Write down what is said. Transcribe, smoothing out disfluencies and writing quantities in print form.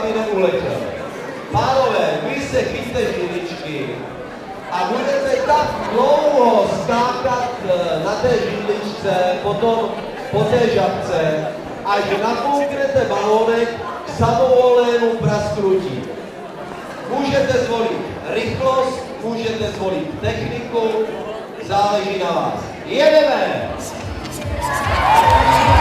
aby neuletěl. Pánové, vy se chyťte židličky a budete tak dlouho skákat na té židličce, potom po té žabce, až nafouknete balónek k samovolnému prasknutí. Můžete zvolit rychlost, můžete zvolit techniku, záleží na vás. Jedeme!